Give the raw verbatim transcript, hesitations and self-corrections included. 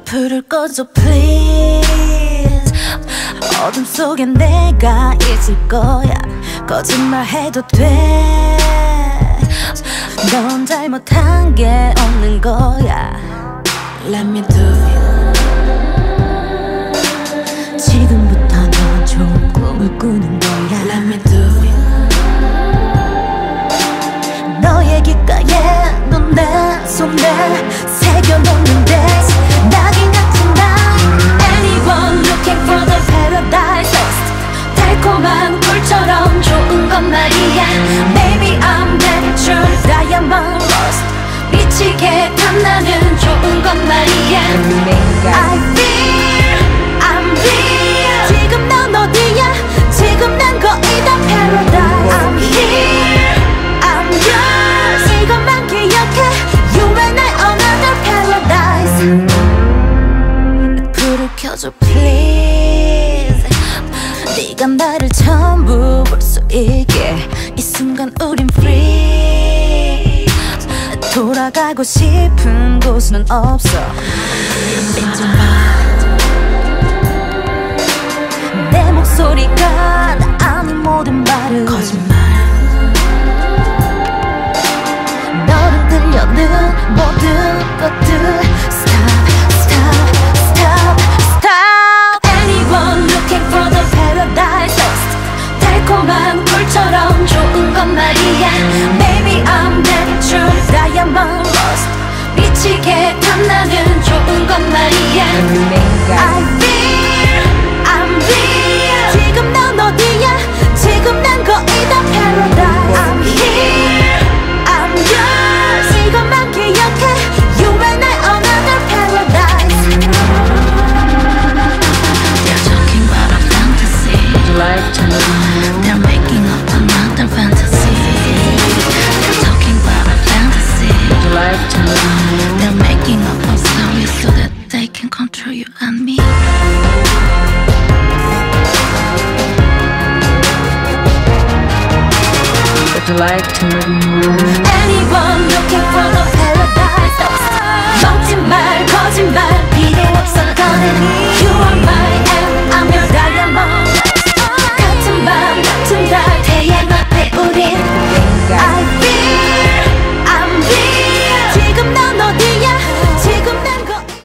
불을 꺼줘 please. 어둠 속에 내가 있을 거야. 거짓말해도 돼. 넌 잘못한 게 없는 거야. Let me do it. 지금부터 더 좋은 꿈을 꾸는 거야. Let me do it. 너의 귓가에 넌 내 손에 새겨놓는데 낙인 같은 날. Anyone looking for the paradise lost. 달콤한 꿀처럼 좋은 건 말이야. Maybe I'm natural diamond lost. 미치게 탐나는 좋은 건 말이야. I feel I'm real. 지금 넌 어디야? 지금 난 거의 다 paradise. I'm here I'm yours. 이것만 기억해. You and I another paradise. 불을 켜줘 please. 네가 나를 전부 볼 수 있게. 이 순간 우린 free. 돌아가고 싶은 곳은 없어. 믿지 마. 내 목소리가 나 아는 모든 말은 거짓말. 너는 들려는 모든 것들. Stop, stop, stop, stop. Anyone looking for the paradise lost. 달콤한 꿀처럼 좋은 건 말이야. Maybe I'm natural diamond lost. 미치게 탐나는 좋은 건 말이야. I feel I'm real. 지금 넌 어디야? 지금 난 거의 다 paradise. I'm here I'm yours. 이것만 기억해. You and I another paradise. They're talking about a fantasy. Like to know. They're making up another fantasy. They're talking about a fantasy. Like to know. They're making up a story so that they can control you and me. Would you like to move?